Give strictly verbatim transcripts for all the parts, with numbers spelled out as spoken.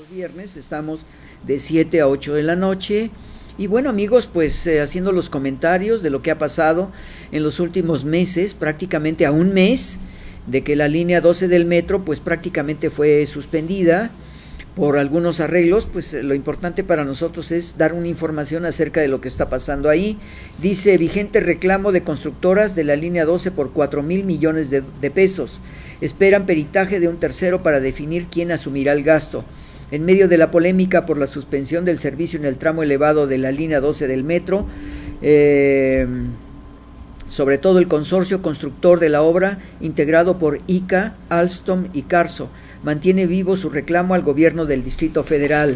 Viernes estamos de siete a ocho de la noche. Y bueno, amigos, pues eh, haciendo los comentarios de lo que ha pasado en los últimos meses, prácticamente a un mes de que la línea doce del metro pues prácticamente fue suspendida por algunos arreglos. Pues lo importante para nosotros es dar una información acerca de lo que está pasando ahí. Dice: vigente reclamo de constructoras de la línea doce por cuatro mil millones de, de pesos. Esperan peritaje de un tercero para definir quién asumirá el gasto. En medio de la polémica por la suspensión del servicio en el tramo elevado de la línea doce del metro, eh, sobre todo el consorcio constructor de la obra, integrado por I C A, Alstom y Carso, mantiene vivo su reclamo al gobierno del Distrito Federal.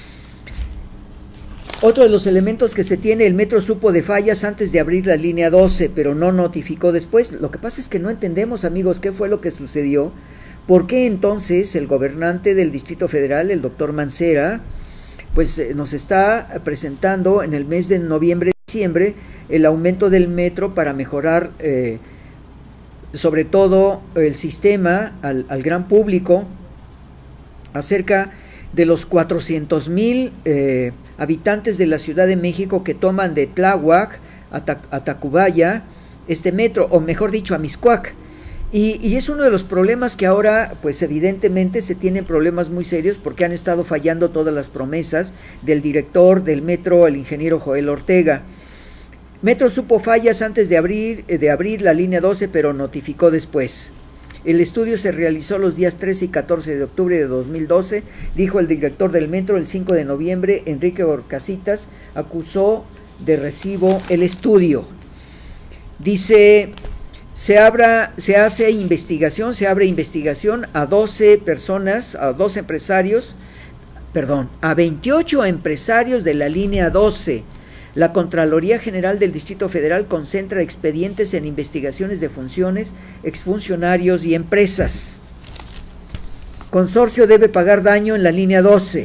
Otro de los elementos que se tiene: el metro supo de fallas antes de abrir la línea doce, pero no notificó después. Lo que pasa es que no entendemos, amigos, qué fue lo que sucedió. ¿Por qué entonces el gobernante del Distrito Federal, el doctor Mancera, pues eh, nos está presentando en el mes de noviembre, diciembre, el aumento del metro para mejorar eh, sobre todo el sistema al, al gran público, acerca de los cuatrocientos mil eh, habitantes de la Ciudad de México que toman de Tláhuac a, Ta a Tacubaya este metro, o mejor dicho, a Mixcoac? Y, y es uno de los problemas que ahora, pues evidentemente se tienen problemas muy serios, porque han estado fallando todas las promesas del director del metro, el ingeniero Joel Ortega. Metro supo fallas antes de abrir, de abrir la línea doce, pero notificó después. El estudio se realizó los días trece y catorce de octubre de dos mil doce, dijo el director del metro. El cinco de noviembre, Enrique Orcasitas acusó de recibo el estudio. Dice: Se, abra, se hace investigación, se abre investigación a doce personas, a doce empresarios, perdón, a veintiocho empresarios de la línea doce. La Contraloría General del Distrito Federal concentra expedientes en investigaciones de funciones, exfuncionarios y empresas. Consorcio debe pagar daño en la línea doce.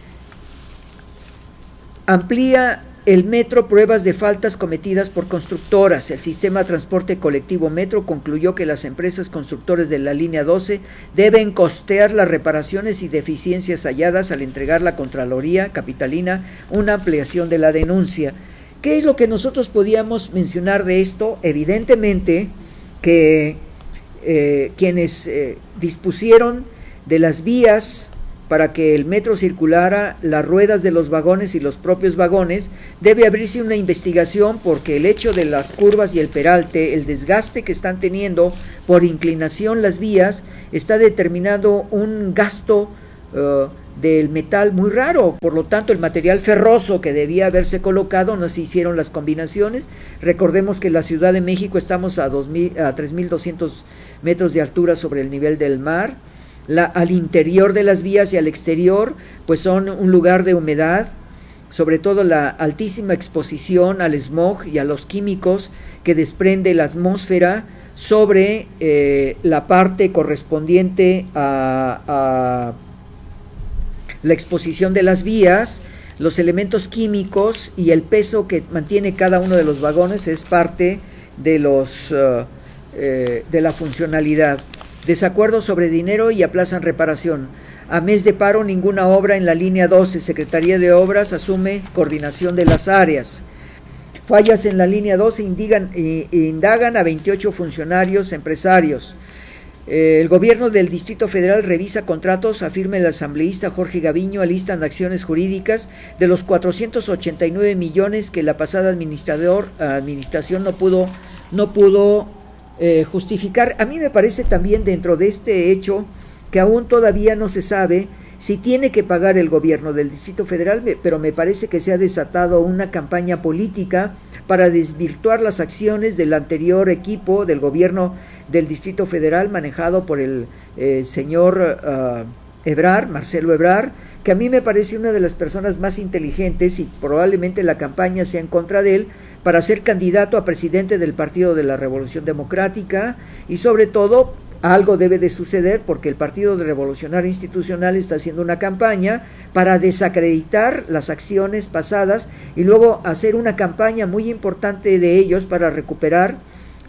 Amplía el metro pruebas de faltas cometidas por constructoras. El sistema de transporte colectivo Metro concluyó que las empresas constructores de la línea doce deben costear las reparaciones y deficiencias halladas, al entregar la Contraloría Capitalina una ampliación de la denuncia. ¿Qué es lo que nosotros podíamos mencionar de esto? Evidentemente que eh, quienes eh, dispusieron de las vías para que el metro circulara, las ruedas de los vagones y los propios vagones, debe abrirse una investigación, porque el hecho de las curvas y el peralte, el desgaste que están teniendo por inclinación las vías, está determinando un gasto uh, del metal muy raro. Por lo tanto, el material ferroso que debía haberse colocado, no se hicieron las combinaciones. Recordemos que en la Ciudad de México estamos a, dos mil, a tres mil doscientos metros de altura sobre el nivel del mar. La, al interior de las vías y al exterior, pues son un lugar de humedad, sobre todo la altísima exposición al smog y a los químicos que desprende la atmósfera sobre eh, la parte correspondiente a, a la exposición de las vías. Los elementos químicos y el peso que mantiene cada uno de los vagones es parte de los uh, eh, de la funcionalidad. Desacuerdo sobre dinero y aplazan reparación. A mes de paro, ninguna obra en la línea doce. Secretaría de Obras asume coordinación de las áreas. Fallas en la línea doce, indigan, eh, indagan a veintiocho funcionarios empresarios. Eh, el gobierno del Distrito Federal revisa contratos, afirma el asambleísta Jorge Gaviño. Alistan acciones jurídicas de los cuatrocientos ochenta y nueve millones que la pasada administrador, administración no pudo, no pudo Eh, justificar. A mí me parece también, dentro de este hecho, que aún todavía no se sabe si tiene que pagar el gobierno del Distrito Federal, pero me parece que se ha desatado una campaña política para desvirtuar las acciones del anterior equipo del gobierno del Distrito Federal, manejado por el eh, señor uh, Ebrard, Marcelo Ebrard, que a mí me parece una de las personas más inteligentes, y probablemente la campaña sea en contra de él, para ser candidato a presidente del Partido de la Revolución Democrática. Y sobre todo, algo debe de suceder, porque el Partido Revolucionario Institucional está haciendo una campaña para desacreditar las acciones pasadas y luego hacer una campaña muy importante de ellos para recuperar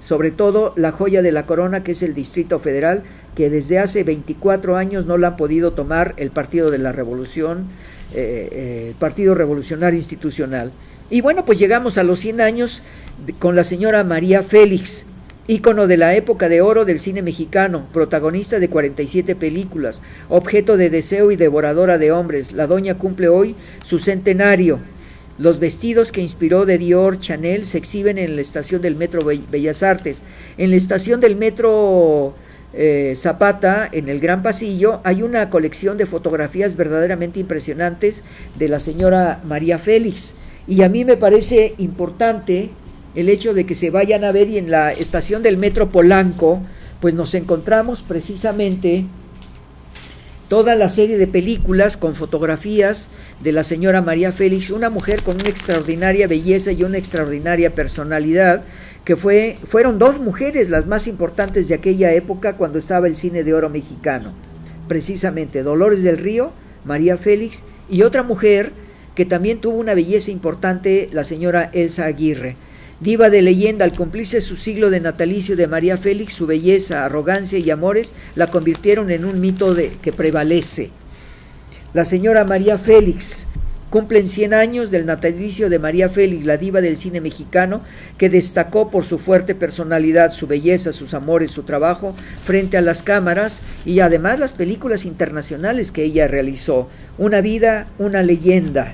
sobre todo la joya de la corona, que es el Distrito Federal, que desde hace veinticuatro años no la han podido tomar el Partido de la Revolución, eh, eh, el Partido Revolucionario Institucional. Y bueno, pues llegamos a los cien años de, con la señora María Félix, ícono de la época de oro del cine mexicano, protagonista de cuarenta y siete películas, objeto de deseo y devoradora de hombres. La doña cumple hoy su centenario. Los vestidos que inspiró de Dior, Chanel, se exhiben en la estación del Metro Bellas Artes. En la estación del Metro eh, Zapata, en el Gran Pasillo, hay una colección de fotografías verdaderamente impresionantes de la señora María Félix. Y a mí me parece importante el hecho de que se vayan a ver, y en la estación del Metro Polanco, pues nos encontramos precisamente toda la serie de películas con fotografías de la señora María Félix, una mujer con una extraordinaria belleza y una extraordinaria personalidad, que fue, fueron dos mujeres las más importantes de aquella época cuando estaba el cine de oro mexicano, precisamente Dolores del Río, María Félix, y otra mujer que también tuvo una belleza importante, la señora Elsa Aguirre. Diva de leyenda, al cumplirse su siglo de natalicio de María Félix, su belleza, arrogancia y amores la convirtieron en un mito de, que prevalece. La señora María Félix, cumplen cien años del natalicio de María Félix, la diva del cine mexicano, que destacó por su fuerte personalidad, su belleza, sus amores, su trabajo frente a las cámaras y además las películas internacionales que ella realizó. Una vida, una leyenda.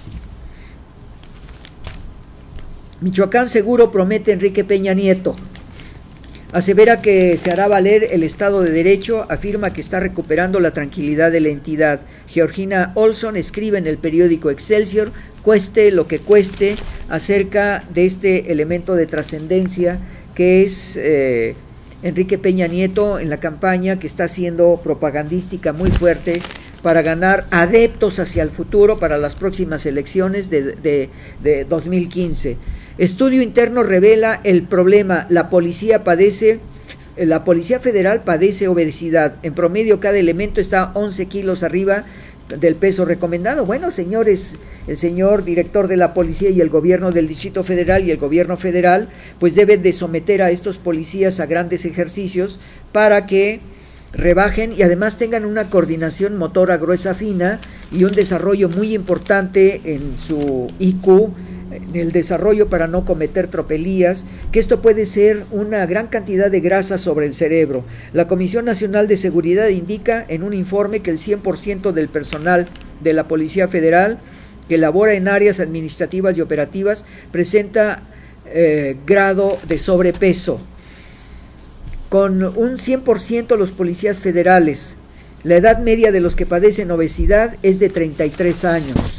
Michoacán seguro, promete Enrique Peña Nieto. Asevera que se hará valer el Estado de Derecho, afirma que está recuperando la tranquilidad de la entidad. Georgina Olson escribe en el periódico Excelsior, cueste lo que cueste, acerca de este elemento de trascendencia que es eh, Enrique Peña Nieto en la campaña que está haciendo propagandística muy fuerte para ganar adeptos hacia el futuro para las próximas elecciones de, de, de dos mil quince. Estudio interno revela el problema. La policía padece, la Policía Federal padece obesidad. En promedio, cada elemento está once kilos arriba del peso recomendado. Bueno, señores, el señor director de la policía y el gobierno del Distrito Federal y el gobierno federal, pues deben de someter a estos policías a grandes ejercicios para que rebajen y además tengan una coordinación motora gruesa fina y un desarrollo muy importante en su I Q, en el desarrollo para no cometer tropelías, que esto puede ser una gran cantidad de grasa sobre el cerebro. La Comisión Nacional de Seguridad indica en un informe que el cien por ciento del personal de la Policía Federal que labora en áreas administrativas y operativas presenta eh, grado de sobrepeso. Con un cien por ciento los policías federales, la edad media de los que padecen obesidad es de treinta y tres años.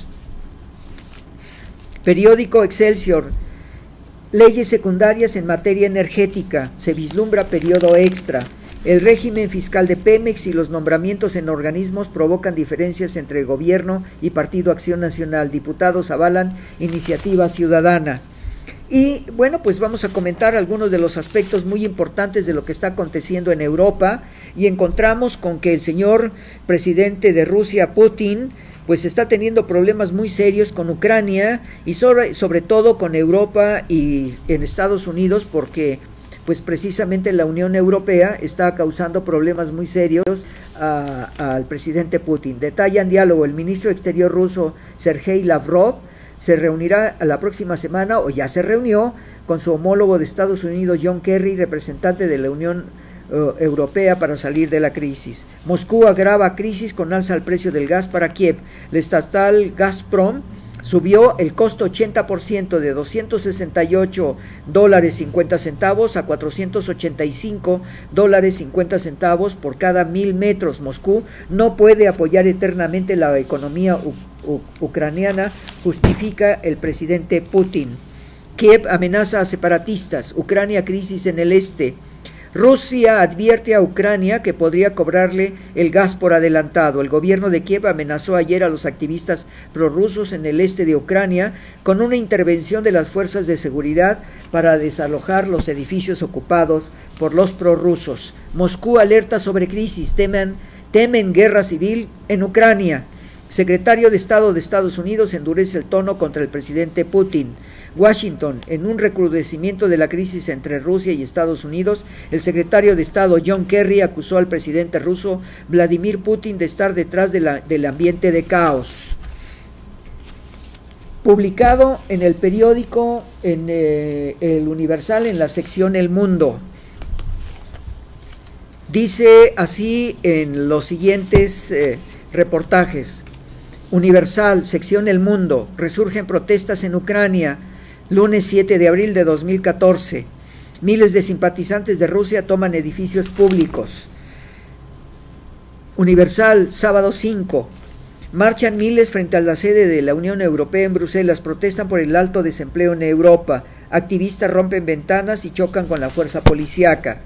Periódico Excelsior, leyes secundarias en materia energética, se vislumbra periodo extra. El régimen fiscal de Pemex y los nombramientos en organismos provocan diferencias entre el gobierno y Partido Acción Nacional. Diputados avalan iniciativa ciudadana. Y bueno, pues vamos a comentar algunos de los aspectos muy importantes de lo que está aconteciendo en Europa, y encontramos con que el señor presidente de Rusia, Putin, pues está teniendo problemas muy serios con Ucrania y sobre, sobre todo con Europa y en Estados Unidos, porque pues precisamente la Unión Europea está causando problemas muy serios a, a, al presidente Putin. Detalla en diálogo, el ministro exterior ruso Sergei Lavrov se reunirá la próxima semana, o ya se reunió, con su homólogo de Estados Unidos, John Kerry, representante de la Unión uh, Europea para salir de la crisis. Moscú agrava crisis con alza al precio del gas para Kiev. La estatal Gazprom subió el costo ochenta por ciento de doscientos sesenta y ocho dólares cincuenta centavos a cuatrocientos ochenta y cinco dólares cincuenta centavos por cada mil metros. Moscú no puede apoyar eternamente la economía u u ucraniana, justifica el presidente Putin. Kiev amenaza a separatistas. Ucrania crisis en el este. Rusia advierte a Ucrania que podría cobrarle el gas por adelantado. El gobierno de Kiev amenazó ayer a los activistas prorrusos en el este de Ucrania con una intervención de las fuerzas de seguridad para desalojar los edificios ocupados por los prorrusos. Moscú alerta sobre crisis, temen, temen guerra civil en Ucrania. Secretario de Estado de Estados Unidos endurece el tono contra el presidente Putin. Washington, en un recrudecimiento de la crisis entre Rusia y Estados Unidos, el secretario de Estado John Kerry acusó al presidente ruso Vladimir Putin de estar detrás de la, del ambiente de caos. Publicado en el periódico en eh, El Universal, en la sección El Mundo. Dice así en los siguientes eh, reportajes. Universal, sección El Mundo, resurgen protestas en Ucrania, lunes siete de abril de dos mil catorce. Miles de simpatizantes de Rusia toman edificios públicos. Universal, sábado cinco. Marchan miles frente a la sede de la Unión Europea en Bruselas, protestan por el alto desempleo en Europa. Activistas rompen ventanas y chocan con la fuerza policíaca.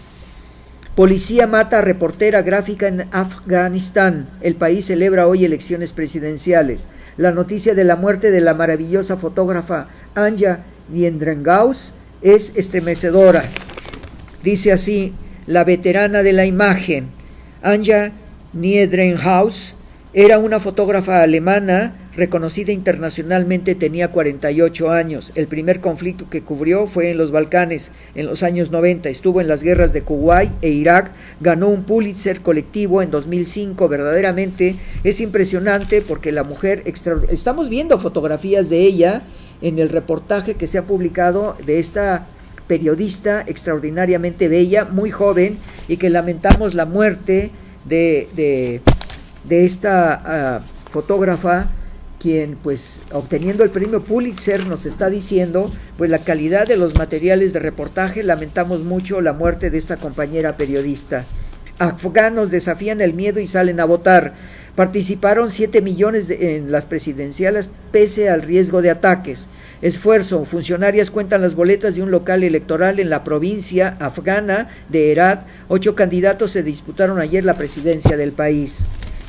Policía mata a reportera gráfica en Afganistán. El país celebra hoy elecciones presidenciales. La noticia de la muerte de la maravillosa fotógrafa Anja Niedrenhaus es estremecedora. Dice así la veterana de la imagen. Anja Niedrenhaus era una fotógrafa alemana reconocida internacionalmente, tenía cuarenta y ocho años. El primer conflicto que cubrió fue en los Balcanes en los años noventa. Estuvo en las guerras de Kuwait e Irak. Ganó un Pulitzer colectivo en dos mil cinco. Verdaderamente es impresionante porque la mujer extra... Estamos viendo fotografías de ella en el reportaje que se ha publicado de esta periodista extraordinariamente bella, muy joven, y que lamentamos la muerte de... de de esta uh, fotógrafa, quien pues obteniendo el premio Pulitzer nos está diciendo pues la calidad de los materiales de reportaje. Lamentamos mucho la muerte de esta compañera periodista. Afganos desafían el miedo y salen a votar. Participaron siete millones de, en las presidenciales pese al riesgo de ataques. Esfuerzo, funcionarias cuentan las boletas de un local electoral en la provincia afgana de Herat. Ocho candidatos se disputaron ayer la presidencia del país.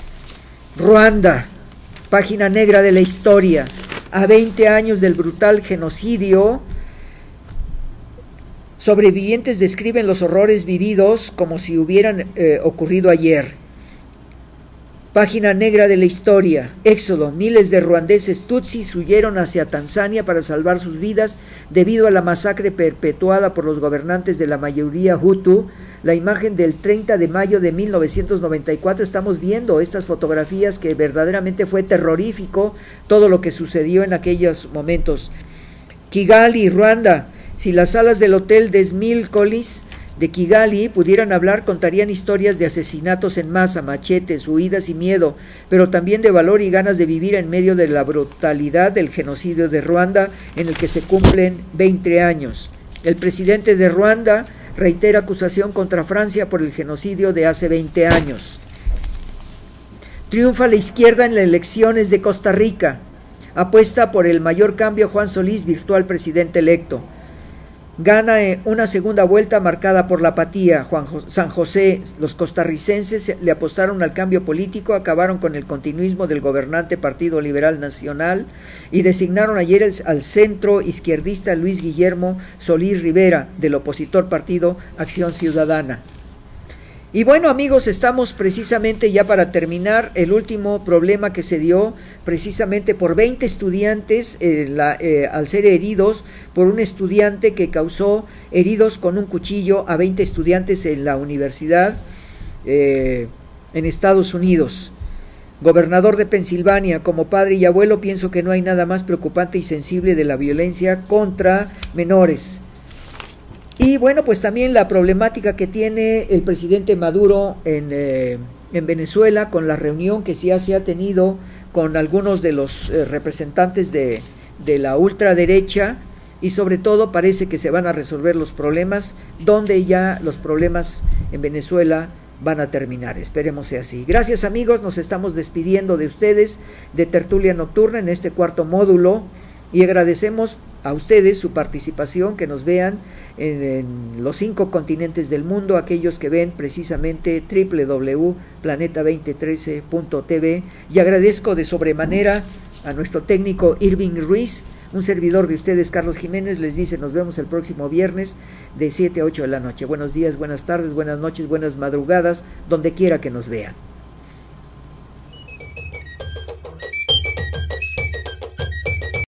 Ruanda, página negra de la historia. A veinte años del brutal genocidio, sobrevivientes describen los horrores vividos como si hubieran eh, ocurrido ayer. Página negra de la historia. Éxodo, miles de ruandeses tutsis huyeron hacia Tanzania para salvar sus vidas debido a la masacre perpetuada por los gobernantes de la mayoría hutu. La imagen del treinta de mayo de mil novecientos noventa y cuatro, estamos viendo estas fotografías que verdaderamente fue terrorífico todo lo que sucedió en aquellos momentos. Kigali, Ruanda, si las salas del hotel de Smilcolis de Kigali pudieran hablar, contarían historias de asesinatos en masa, machetes, huidas y miedo, pero también de valor y ganas de vivir en medio de la brutalidad del genocidio de Ruanda, en el que se cumplen veinte años. El presidente de Ruanda reitera acusación contra Francia por el genocidio de hace veinte años. Triunfa la izquierda en las elecciones de Costa Rica. Apuesta por el mayor cambio Juan Solís, virtual presidente electo. Gana una segunda vuelta marcada por la apatía. Juan Jo- San José, los costarricenses le apostaron al cambio político, acabaron con el continuismo del gobernante Partido Liberal Nacional y designaron ayer el, al centro izquierdista Luis Guillermo Solís Rivera, del opositor partido Acción Ciudadana. Y bueno, amigos, estamos precisamente ya para terminar. El último problema que se dio precisamente por veinte estudiantes eh, la, eh, al ser heridos por un estudiante que causó heridos con un cuchillo a veinte estudiantes en la universidad eh, en Estados Unidos. Gobernador de Pensilvania, como padre y abuelo pienso que no hay nada más preocupante y sensible de la violencia contra menores. Y bueno, pues también la problemática que tiene el presidente Maduro en, eh, en Venezuela, con la reunión que sí se ha tenido con algunos de los eh, representantes de, de la ultraderecha, y sobre todo parece que se van a resolver los problemas, donde ya los problemas en Venezuela van a terminar. Esperemos sea así. Gracias, amigos, nos estamos despidiendo de ustedes de Tertulia Nocturna en este cuarto módulo. Y agradecemos a ustedes su participación, que nos vean en, en los cinco continentes del mundo, aquellos que ven precisamente doble u doble u doble u punto planeta veinte trece punto t v, y agradezco de sobremanera a nuestro técnico Irving Ruiz. Un servidor de ustedes, Carlos Jiménez, les dice nos vemos el próximo viernes de siete a ocho de la noche. Buenos días, buenas tardes, buenas noches, buenas madrugadas, donde quiera que nos vean.